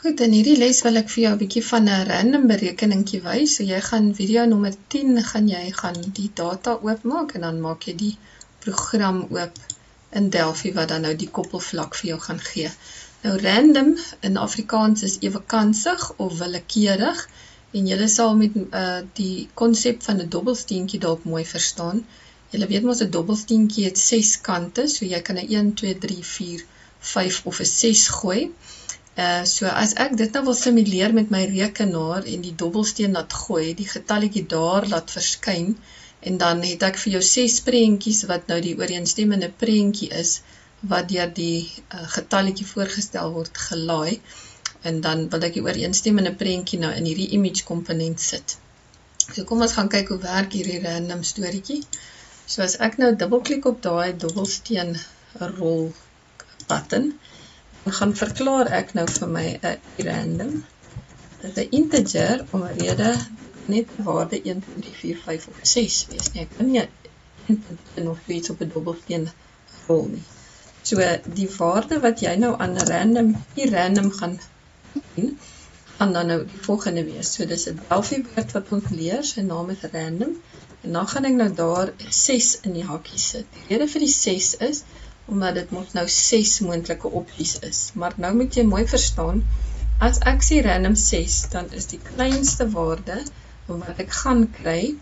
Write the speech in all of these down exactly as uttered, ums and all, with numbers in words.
Goed, in hierdie les wil ek vir jou 'n bietjie van 'n random berekeningkie wys. So jy gaan video nommer tien gaan jy gaan die data oopmaak en dan maak jy die program oop in Delphi wat dan nou die koppelvlak vir jou gaan gee. Nou random in Afrikaans is ewekansig of willekeurig en julle sal met uh, die konsep van 'n dobbelsteentjie dalk mooi verstaan. Julle weet mos 'n dobbelsteentjie het ses kante, so jy kan 'n een, twee, drie, vier, vyf of 'n ses gooi. Uh, so as ek dit nou wil simuleer met my rekenaar en die dobbelsteen laat gooi, die getalletjie daar laat verskyn en dan het ek vir jou ses prentjies wat nou die ooreenstemmende prentjie is wat deur die uh, getalletjie voorgestel word gelaai en dan wil ek die ooreenstemmende prentjie nou in hierdie image komponent sit. So kom ons gaan kyk hoe werk hierdie random storieetjie. So as ek nou dubbelklik op daai dobbelsteen rol button, dan gaan verklaar ek nou vir my 'n random. Dit is 'n integer om 'n rede net 'n waarde een, twee, drie, vier, vyf of ses wees nie. Ek kan nie een of iets op 'n dobbelsteen rol nie. So die waarde wat jy nou aan random, die random gaan doen, gaan dan nou die volgende wees. So dis 'n Delphi woord wat ons leer, sy naam is random. En dan gaan ek nou daar ses in die hakkie sit. Die rede vir die ses is omdat dit mos nou ses moontlike opsies is. Maar nou moet jy mooi verstaan, as ek sê random ses, dan is die kleinste waarde wat ek gaan kry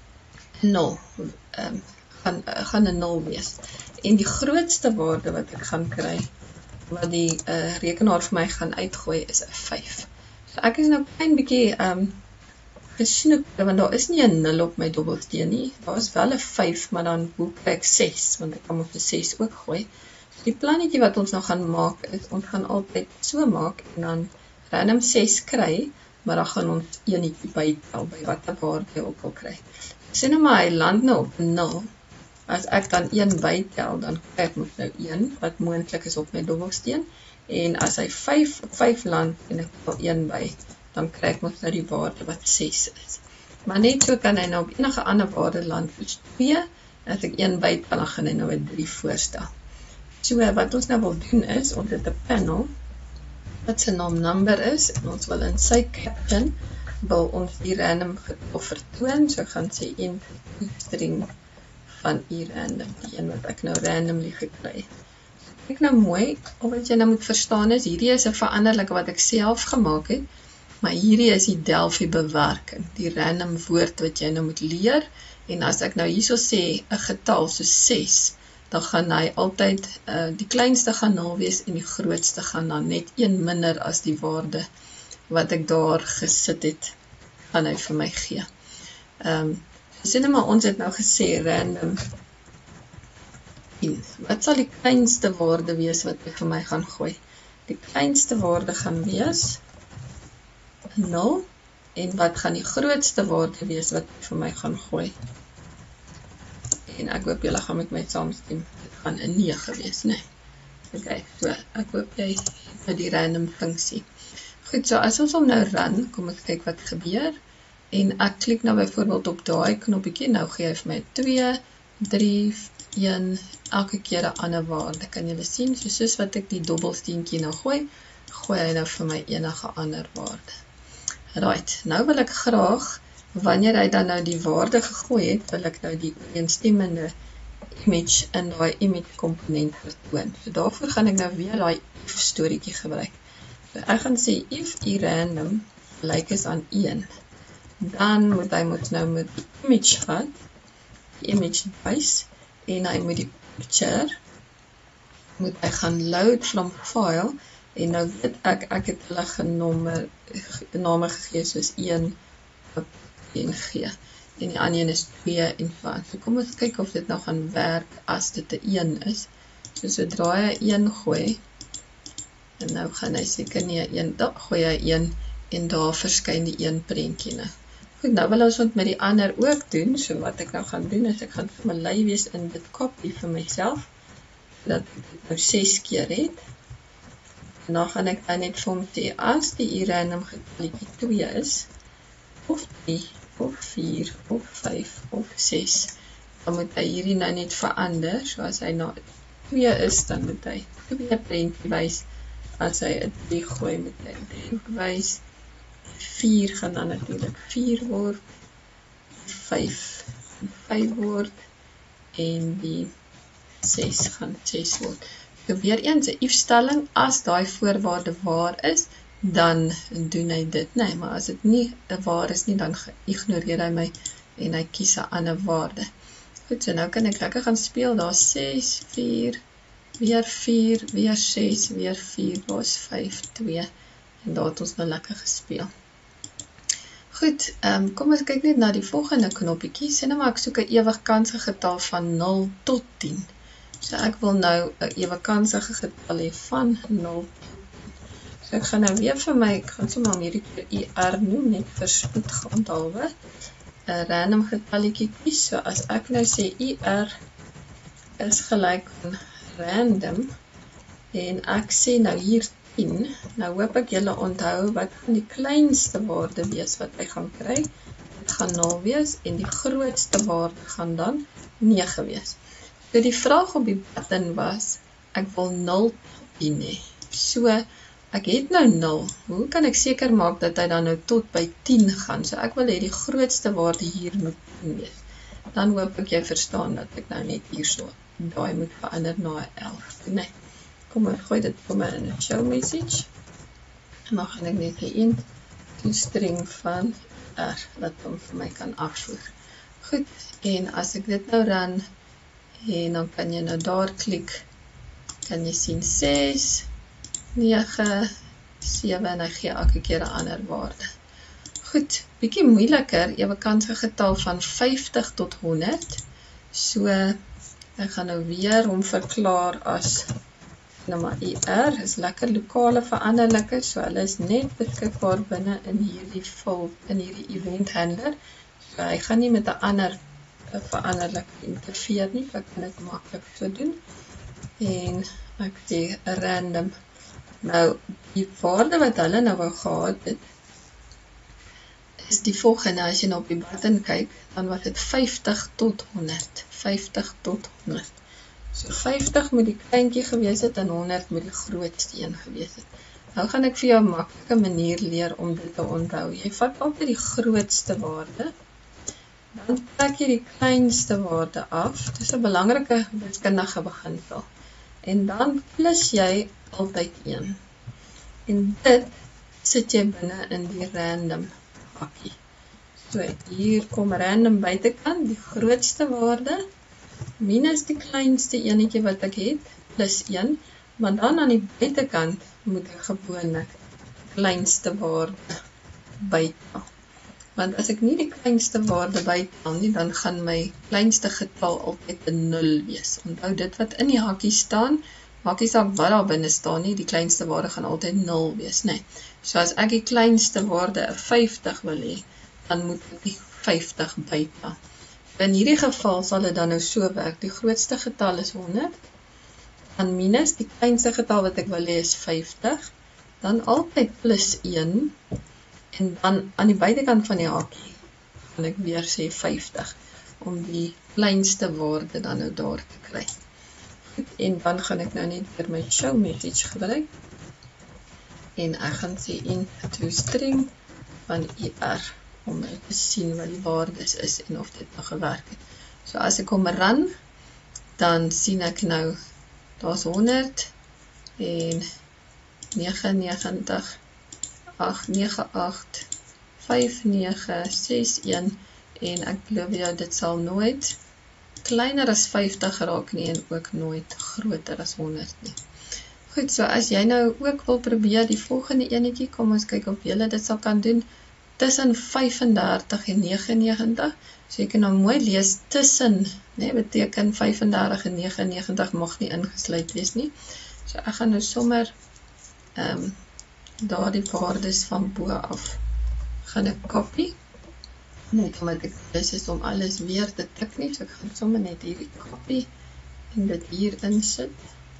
nul. Um, gaan, gaan 'n nul wees. En die grootste waarde wat ek gaan kry, wat die uh, rekenaar vir my gaan uitgooi, is 'n vyf. So ek is nou klein bietjie um, gesnoek, want daar is nie 'n nul op my dobbelsteen nie. Daar is wel 'n vyf, maar dan hoe kry ek ses, want ek kan op 'n ses ook gooi. So die plannetjie wat ons nou gaan maak is, ons gaan altyd so maak en dan random ses kry, maar dan gaan ons eenetjie bytel by watter waarde jy ook al kry. Sê nou maar hy land nou op nul. As ek dan een bytel, dan kry ek mos nou een wat moontlik is op my dobbelsteen. En as hy vyf op vyf land en ek tel een by, dan kry ek mos nou die waarde wat ses is. Maar net so kan hy nou op enige ander waarde land, soos twee, as ek een bytel, dan gaan hy nou 'n drie voorstel. So wat ons nou wil doen is, ons het 'n panel, wat sy naam number is, en ons wil in sy caption, wil ons die random getal vertoon, so gaan sê int string van die random, die een wat ek nou randomly gekry. Kyk nou mooi, al wat jy nou moet verstaan is, hierdie is 'n veranderlike wat ek self gemaak het, maar hierdie is die Delphi bewerking, die random woord wat jy nou moet leer, en as ek nou hierso sê, 'n getal so ses, dan gaan hy altyd, uh, die kleinste gaan nul wees, en die grootste gaan dan net een minder as die waarde, wat ek daar gesit het, gaan hy vir my gee. Um, so sê nou maar, ons het nou gesê, random tien, wat sal die kleinste waarde wees, wat hy vir my gaan gooi? Die kleinste waarde gaan wees, nul, en wat gaan die grootste waarde wees wat vir my gaan gooi? En ek hoop julle gaan met my saamstem, dit gaan 'n nege wees, nee. Ok, so ek hoop jy het die random funksie. Goed, so as ons hom nou run, kom ek kyk wat gebeur, en ek klik nou byvoorbeeld op daai knoppietjie, nou gee hy vir my twee, drie, een, elke keer 'n ander waarde, kan julle sien, so soos wat ek die dobbelsteentjie nou gooi, gooi hy nou vir my enige ander waarde. Right, nou wil ek graag, wanneer hy dan nou die waarde gegooi het, wil ek nou die ooreenstemmende image in daai image komponent vertoon. So daarvoor gaan ek nou weer daai if storieetjie gebruik. So ek gaan sê if i random lyk is aan een, dan moet hy moet nou met die image vat, die image wys, en hy moet die picture, moet hy gaan load from file, en nou weet ek, ek het hulle genome, name gegee soos een, en G, en die ander een is twee en vyf. So kom ons kyk of dit nou gaan werk as dit 'n een is. So sodra hy een gooi, en nou gaan hy seker nie 'n een, dan gooi hy een, en daar verskyn die een prentjie nou. Goed, nou wil ons met die ander ook doen, so wat ek nou gaan doen is, ek gaan vir my lui wees in dit copy vir myself, dat ek dit nou ses keer het, en dan gaan ek dan net vir hom sê, as die random getalletjie twee is, of drie, of vier, of vyf, of ses, dan moet hy hierdie nou net verander, so as hy nou twee is, dan moet hy twee prentjie wys, as hy 'n drie gooi met hy drie wys, vier gaan dan natuurlik vier word, vyf vyf word, en die ses gaan ses word. So weer eens 'n if-stelling, as daai voorwaarde waar is, dan doen hy dit, nee, maar as dit nie waar is nie, dan ignoreer hy my en hy kies 'n ander waarde. Goed, so nou kan ek lekker gaan speel, daar is ses, vier, weer vier, weer ses, weer vier, daar is vyf, twee, en daar het ons nou lekker gespeel. Goed, um, kom ons kyk net na die volgende knoppiekie, sê nou maar ek soek 'n ewigkansige getal van nul tot tien. So ek wil nou 'n ewigkansige getal hê van nul. So ek gaan nou weer vir my, ek gaan sommer hierdie keer I R noem, net vir spoed gehandhalwe, 'n random getalletjie kies. So as ek nou sê I R is gelyk aan random, en ek sê nou hier tien, nou hoop ek julle onthou wat gaan die kleinste waarde wees wat hy gaan kry. Dit gaan nul wees en die grootste waarde gaan dan nege wees. So die vraag op die button was, ek wil nul tot tien hê. So ek het nou nul. Hoe kan ek seker maak dat hy dan nou tot by tien gaan? So ek wil hê die grootste waarde hier moet tien wees. Dan hoop ek jy verstaan dat ek nou net hier so daai moet verander na elf. Nee. Kom ek gooi dit vir my in 'n show message. En dan gaan ek net hier in toestring van R, wat hom vir my kan afvoer. Goed, en as ek dit nou run, en dan kan jy nou daar klik, kan jy sien ses, nege, sewe, en hy gee elke keer 'n ander waarde. Goed, bietjie moeiliker, ewigkansige getal van vyftig tot honderd. So, ek gaan nou weer hom verklaar as nou maar I R is lekker lokale veranderlike, so hulle is net beskikbaar binne in hierdie vul, in hierdie event handler. So hy gaan nie met 'n ander veranderlik interfereer nie, ek kan dit maklik so doen. En ek sê random. Nou, die waarde wat hulle nou wou gehad het, is die volgende, as jy nou op die button kyk, dan was dit vyftig tot honderd. vyftig tot honderd. So vyftig moet die kleintjie gewees het en honderd moet die grootste een gewees het. Nou gaan ek vir jou 'n maklike manier leer om dit te onthou. Jy vat altyd die grootste waarde, dan trek jy die kleinste waarde af. Dit is 'n belangrike wiskundige beginsel. En dan plus jy altyd een. En dit sit jy binne in die random vakkie. So hier kom random buitekant, die grootste waarde, minus die kleinste enetjie wat ek het, plus een, maar dan aan die buitekant moet ek gewoonlik kleinste waarde bytel. Want as ek nie die kleinste waarde bytel nie, dan gaan my kleinste getal altyd 'n nul wees. Onthou dit wat in die hakkie staan, maak nie saak wat daar binne staan nie, die kleinste waarde gaan altyd nul wees, nee. So as ek die kleinste waarde 'n vyftig wil hê, dan moet ek die vyftig bytel. In hierdie geval sal dit dan nou so werk, die grootste getal is honderd, dan minus die kleinste getal wat ek wil hê is vyftig, dan altyd plus een, en dan aan die buitekant van die hakie gaan ek weer sê vyftig, om die kleinste waarde dan nou daar te kry. Goed, en dan gaan ek nou net vir my show message gebruik, en ek gaan sê into string van I R, om te sien wat die waardes is en of dit nou gewerk het. So as ek hom run, dan sien ek nou, daar is honderd, en nege negentig, agt nege agt, vyf nege ses een, en ek glo jou dit sal nooit kleiner as vyftig raak nie, en ook nooit groter as honderd nie. Goed, so as jy nou ook wil probeer die volgende enetjie, kom ons kyk of jy dit sal kan doen, tussen vyfendertig en negenennegentig, so jy kan nou mooi lees, tussen, nee, beteken vyfendertig en negenennegentig mag nie ingesluit wees nie, so ek gaan nou sommer, um, daar die waardes van bo af, gaan ek copy, net omdat ek dis is om alles weer te tik nie, so ek gaan sommer net hierdie copy, en dit hier insit,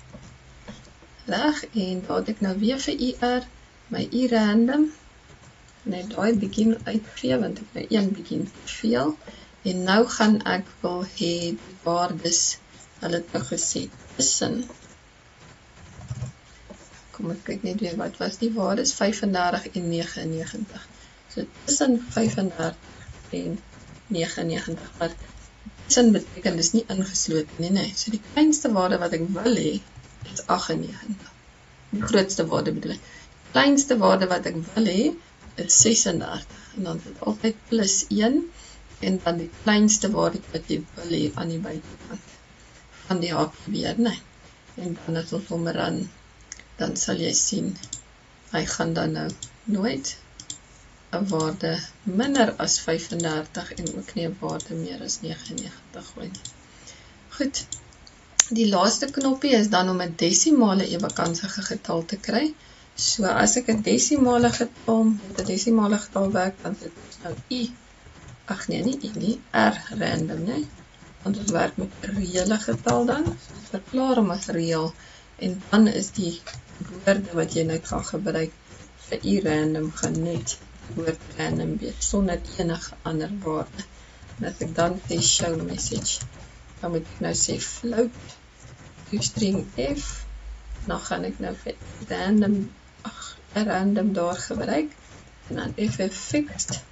reg, en daar het ek nou weer vir I R, my I random, net daai begin uitgee, want ek nou een begin te veel, en nou gaan ek wil hê die waardes, hulle het nou gesê, tussen, kom ek kyk net weer, wat was die waardes? vyf en dertig en nege en negentig. So tussen vyf en dertig en nege en negentig, maar tussen beteken dis nie ingesloten nie, nee. So die kleinste waarde wat ek wil hê, is agt en negentig. Die grootste waarde bedoel ek. Die kleinste waarde wat ek wil hê, is ses en dertig. En dan is dit altyd plus een, en dan die kleinste waarde wat jy wil hê aan die buitenkant van die haakje weer, nee. En dan as ons hom ran, dan sal jy sien, hy gaan dan nou nooit 'n waarde minder as vyf en dertig en ook nie 'n waarde meer as nege en negentig gooi nie. Goed, die laaste knoppie is dan om 'n desimale ewekansige getal te kry. So as ek 'n desimale getal met 'n desimale getal werk, dan is dit nou i, ag nee, nie i nie, r random, nee. Want ons werk met 'n reële getal dan, so ons verklaar hom as reël, en dan is die woorde wat jy nou gaan gebruik vir i random gaan net woord random wees, sonder enige ander waarde. En as ek dan sê show message, dan moet ek nou sê float toestring f, dan gaan ek nou vir random, ag, random daar gebruik, en dan ff fixed,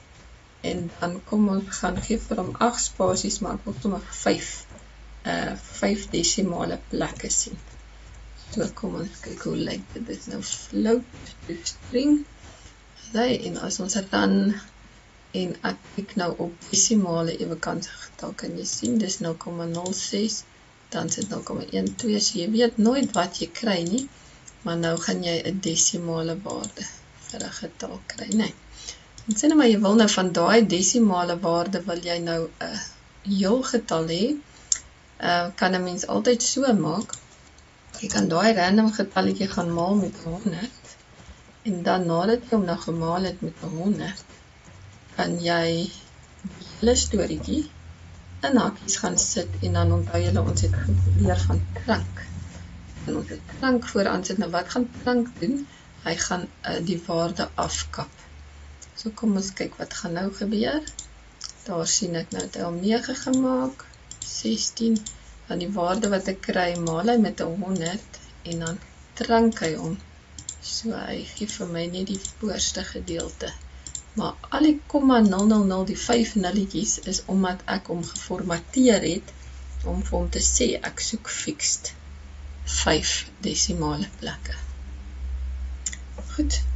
en dan kom ons gaan gee vir hom agt spasies, maar ek wil sommer vyf, uh, vyf desimale plekke sien. So kom ons kyk hoe lyk dit, dit is nou float toestring, en as ons dan, en ek kyk nou op desimale ewekansige getal, kan jy sien, dis nul komma nul ses, dan is dit nul komma een twee, so jy weet nooit wat jy kry nie, maar nou gaan jy 'n desimale waarde vir 'n getal kry, nee. En sê nou maar, jy wil nou van daai desimale waarde, wil jy nou 'n heel getal hê, uh, kan 'n mens altyd so maak, jy kan daai random getalletjie gaan maal met honderd, en dan nadat jy hom nou gemaal het met honderd, kan jy die hele storieetjie in hakies gaan sit, en dan onthou julle, ons het geleer van krank. En ons het krank vooraan sit, nou wat gaan krank doen? Hy gaan uh, die waarde afkap. So kom ons kyk wat gaan nou gebeur. Daar sien ek nou het hy om nege gemaak, sestien, dan die waarde wat ek kry, maal hy met honderd, en dan krank hy om. So hy gee vir my net die voorste gedeelte. Maar al die komma nul nul nul, die vyf nulletjies, is omdat ek hom geformateer het, om vir hom te sê, ek soek fixed vyf desimale plekke. Goed,